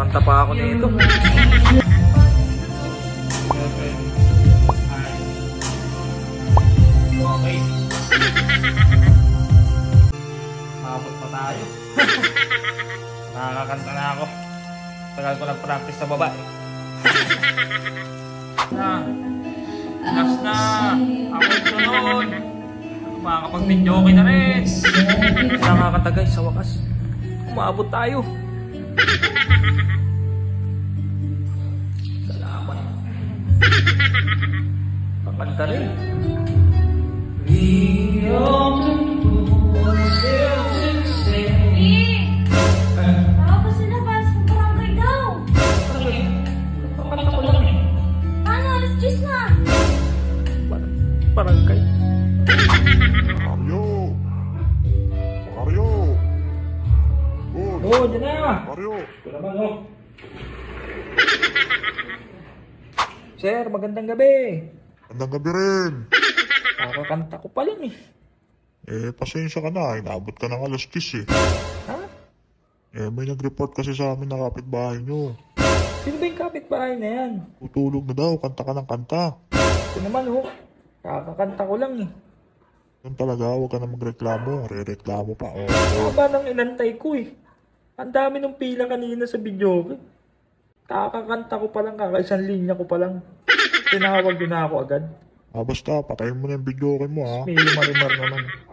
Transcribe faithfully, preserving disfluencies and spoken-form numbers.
Kakanta pa ako nito. Okay. Mabot pa tayo. Nakakanta na ako. Tagal ko nag-practice sa baba. Na. Last na. Ako yung sunod. Makakapag-video okay na rin. Nakakanta guys, sa wakas. Umabot tayo. Salamat. Pakanta rin. Barangay. Mario! Mario! Good! Oh, dyan na! Mario! Ito naman, oh. Sir, magandang gabi. Magandang gabi rin! Kakakanta ko pa lang eh. Eh, pasensya ka na. Inabot ka ng alas diyes eh. Ha? Eh, may nag-report kasi sa amin na kapitbahay nyo. Sino ba yung kapitbahay na yan? Tutulog na daw. Kanta ka ng kanta. Ito naman, oh. Kakakanta ko lang eh. Yan talaga. Huwag ka na magreklamo. Re-reklamo pa. Oh, Haba nang inantay ko eh. Ang dami nung pila kanina sa video. Kakakanta ko pa lang, kakaisang linya ko pa lang. Tinawag din na ako agad. Ah, basta. Patayin mo na yung video mo ha. May lumar-lumar naman.